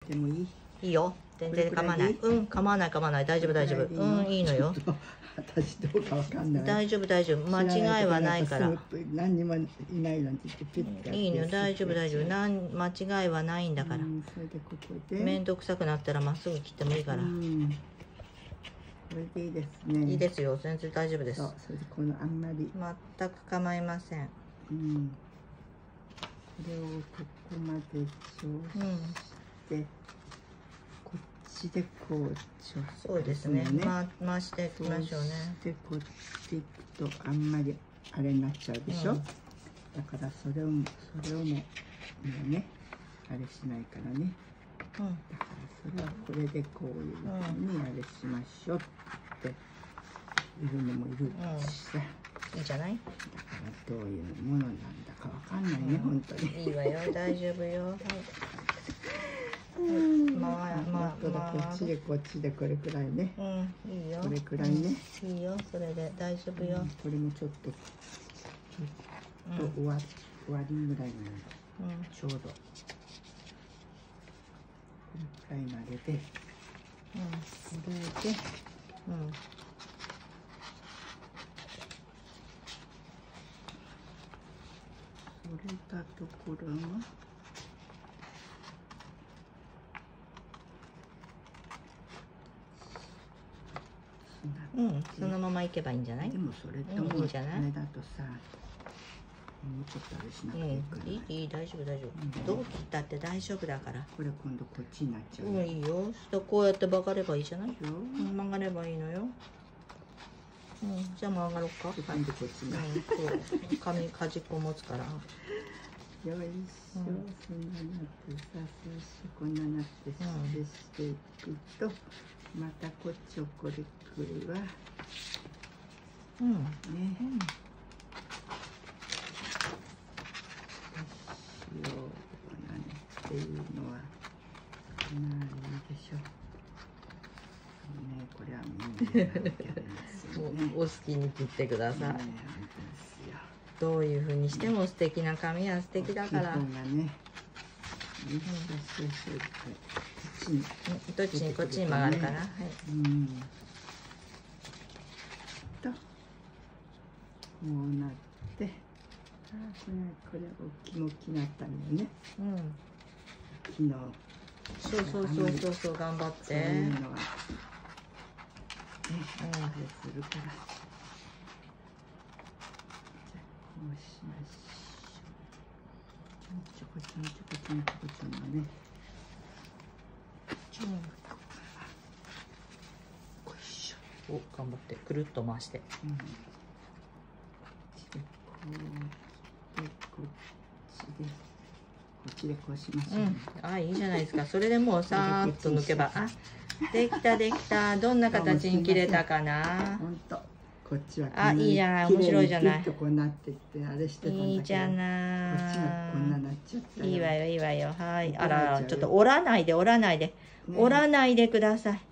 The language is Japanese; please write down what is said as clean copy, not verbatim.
でもいい？ いいよ、全然構わない。うん、構わない構わない、大丈夫大丈夫。うん、いいのよ。 私どうかわかんない。 大丈夫大丈夫、間違いはないから。 何にもいないなんて言ってピッて。 いいのよ、大丈夫大丈夫、間違いはないんだから。 それでここで。面倒くさくなったらまっすぐ切ってもいいから。これでいいですね。 いいですよ、全然大丈夫です。 それでこのあんまり。 全く構いません。 これをここまで調して。こっちでこうそうですね。回していきましょうね。 でこっち行くとあんまりあれになっちゃうでしょ。だからそれをもうねあれしないからね。だからそれはこれでこういうふうにあれしましょうっていうのもいるしさ。 いいじゃない。 だからどういうものなんだかわかんないね、本当に。 いいわよ、大丈夫よ。 こっちでこれくらいね。 いいよ。 これくらいね。 いいよ、それで大丈夫よ。 これもちょっと終わりぐらいのちょうどこれくらいまでで、これで、それたところが。 そのままいけばいいんじゃない。 でもそれともいいんじゃない。あれだとさ、もうちょっとあれしなくていいから。 いい、大丈夫大丈夫。どう切ったって大丈夫だから。 これ今度こっちになっちゃう。 いいよ。こうやって曲がればいいじゃない。曲がればいいのよ。じゃあ曲がろうか。 なんでこっちになる。 端っこ持つから。 よいしょ、そんななってさ、こんななってしていくと。またこっちをこれくるわ。ね。しようなんていうのはないでしょ。ね、これはみんなお好きに切ってください。どういう風にしても素敵な髪は素敵だから。どっちにこっちに曲がるかな。 とこうなって、これ大きくなったんだよね。昨日。 そう頑張って。 そういうのはね、あれするから。こうしましょう。ちょこちょんのね。 頑張ってくるっと回して。 こっちでこうします。 いいじゃないですか。それでもうさーっと抜けば、できたできた。どんな形に切れたかな。 本当。こっちは。 いいじゃない、面白いじゃない。 こうなってってあれしてたんだけど。 いいじゃない。 こっちがこんななっちゃった。 いいわよいいわよ。はい。あら、ちょっと折らないでください。